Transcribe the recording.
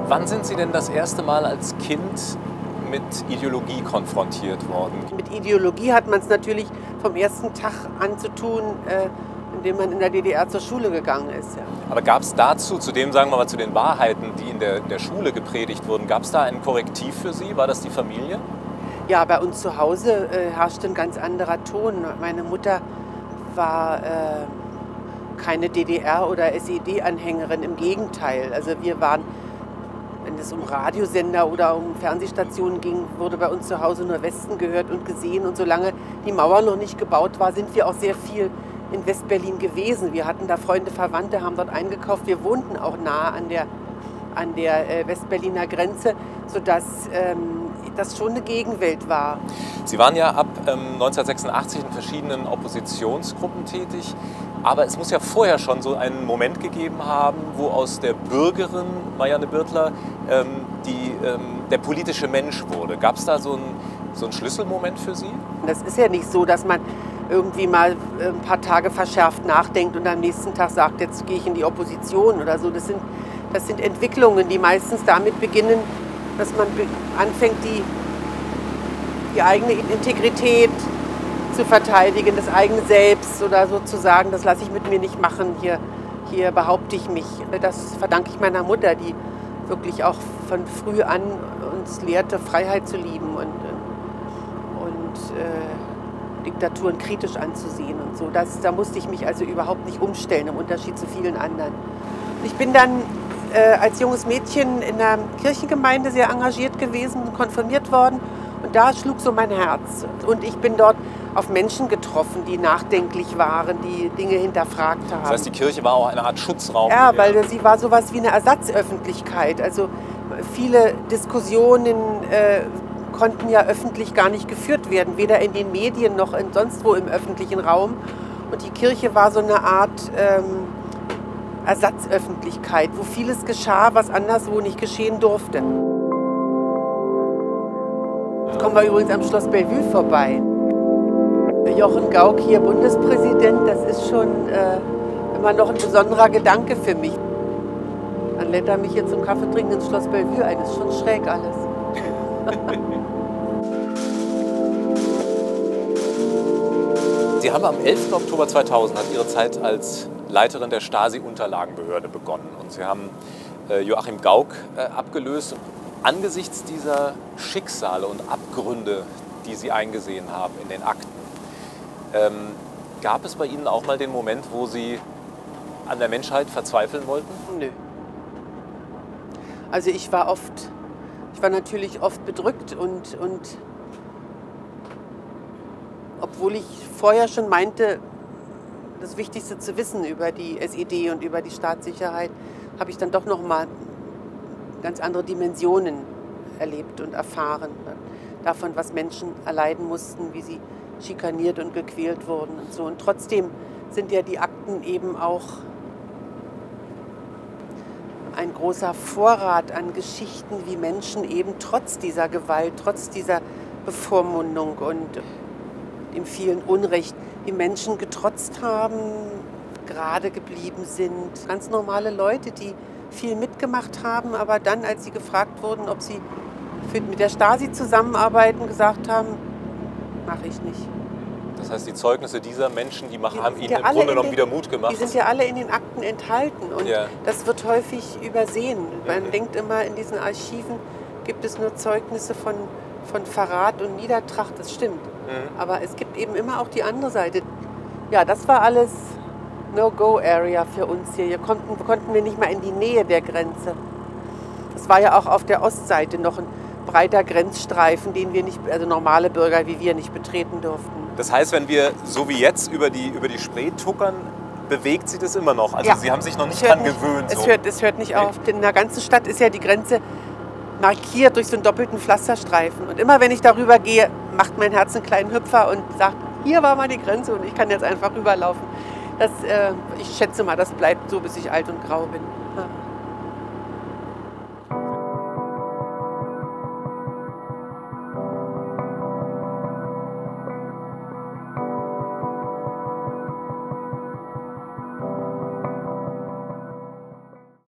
Wann sind Sie denn das erste Mal als Kind mit Ideologie konfrontiert worden? Mit Ideologie hat man es natürlich vom ersten Tag an zu tun, indem man in der DDR zur Schule gegangen ist. Ja. Aber gab es dazu, zu dem, sagen wir mal, zu den Wahrheiten, die in der Schule gepredigt wurden, gab es da ein Korrektiv für Sie? War das die Familie? Ja, bei uns zu Hause herrschte ein ganz anderer Ton. Meine Mutter war keine DDR- oder SED-Anhängerin, im Gegenteil. Also wir waren, wenn es um Radiosender oder um Fernsehstationen ging, wurde bei uns zu Hause nur Westen gehört und gesehen. Und solange die Mauer noch nicht gebaut war, sind wir auch sehr viel in Westberlin gewesen. Wir hatten da Freunde, Verwandte, haben dort eingekauft. Wir wohnten auch nah an der Westberliner Grenze, sodass das schon eine Gegenwelt war. Sie waren ja ab 1986 in verschiedenen Oppositionsgruppen tätig. Aber es muss ja vorher schon so einen Moment gegeben haben, wo aus der Bürgerin Marianne Birtler der politische Mensch wurde. Gab es da so einen Schlüsselmoment für Sie? Das ist ja nicht so, dass man irgendwie mal ein paar Tage verschärft nachdenkt und am nächsten Tag sagt, jetzt gehe ich in die Opposition oder so. Das sind Entwicklungen, die meistens damit beginnen, dass man anfängt, die eigene Integrität zu verteidigen, das eigene Selbst oder sozusagen, das lasse ich mit mir nicht machen, hier behaupte ich mich. Das verdanke ich meiner Mutter, die wirklich auch von früh an uns lehrte, Freiheit zu lieben und Diktaturen kritisch anzusehen und so. Da musste ich mich also überhaupt nicht umstellen, im Unterschied zu vielen anderen. Ich bin dann als junges Mädchen in der Kirchengemeinde sehr engagiert gewesen und konfirmiert worden. Und da schlug so mein Herz. Und ich bin dort auf Menschen getroffen, die nachdenklich waren, die Dinge hinterfragt haben. Das heißt, die Kirche war auch eine Art Schutzraum? Ja, weil sie war sowas wie eine Ersatzöffentlichkeit. Also viele Diskussionen konnten ja öffentlich gar nicht geführt werden, weder in den Medien noch sonst wo im öffentlichen Raum. Und die Kirche war so eine Art Ersatzöffentlichkeit, wo vieles geschah, was anderswo nicht geschehen durfte. Jetzt kommen wir übrigens am Schloss Bellevue vorbei. Jochen Gauck hier Bundespräsident, das ist schon immer noch ein besonderer Gedanke für mich. Dann lädt er mich hier zum Kaffee trinken ins Schloss Bellevue ein, das ist schon schräg alles. Sie haben am 11. Oktober 2000, hat Ihre Zeit als Leiterin der Stasi-Unterlagenbehörde begonnen. Und Sie haben Joachim Gauck abgelöst. Angesichts dieser Schicksale und Abgründe, die Sie eingesehen haben in den Akten, gab es bei Ihnen auch mal den Moment, wo Sie an der Menschheit verzweifeln wollten? Nö. Also ich war natürlich oft bedrückt und obwohl ich vorher schon meinte, das Wichtigste zu wissen über die SED und über die Staatssicherheit, habe ich dann doch noch mal ganz andere Dimensionen erlebt und erfahren. Davon, was Menschen erleiden mussten, wie sie schikaniert und gequält wurden und so. Und trotzdem sind ja die Akten eben auch ein großer Vorrat an Geschichten, wie Menschen eben trotz dieser Gewalt, trotz dieser Bevormundung und dem vielen Unrecht, die Menschen getrotzt haben, gerade geblieben sind. Ganz normale Leute, die viel mitgemacht haben, aber dann, als sie gefragt wurden, ob sie mit der Stasi zusammenarbeiten, gesagt haben, mache ich nicht. Das heißt, die Zeugnisse dieser Menschen, haben Ihnen im Grunde genommen wieder Mut gemacht? Die sind ja alle in den Akten enthalten und das wird häufig übersehen. Man denkt immer, in diesen Archiven gibt es nur Zeugnisse von Verrat und Niedertracht, das stimmt. Aber es gibt eben immer auch die andere Seite. Ja, das war alles No-Go-Area für uns hier. Hier konnten wir nicht mal in die Nähe der Grenze. Es war ja auch auf der Ostseite noch ein breiter Grenzstreifen, den wir nicht, also normale Bürger wie wir, nicht betreten durften. Das heißt, wenn wir so wie jetzt über die Spree tuckern, bewegt Sie das immer noch? Also ja. Sie haben sich noch nicht dran gewöhnt? Es hört nicht auf. Denn in der ganzen Stadt ist ja die Grenze markiert durch so einen doppelten Pflasterstreifen. Und immer wenn ich darüber gehe, macht mein Herz einen kleinen Hüpfer und sagt, hier war mal die Grenze und ich kann jetzt einfach rüberlaufen. Ich schätze mal, das bleibt so, bis ich alt und grau bin. Ja.